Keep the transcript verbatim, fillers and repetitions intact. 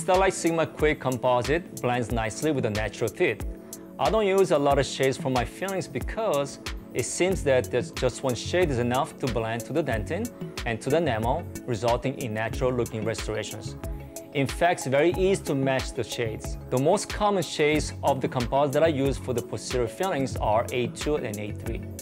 Starlight Sigma Quick Composite blends nicely with the natural teeth. I don't use a lot of shades for my fillings because it seems that there's just one shade is enough to blend to the dentin and to the enamel, resulting in natural-looking restorations. In fact, it's very easy to match the shades. The most common shades of the composite that I use for the posterior fillings are A two and A three.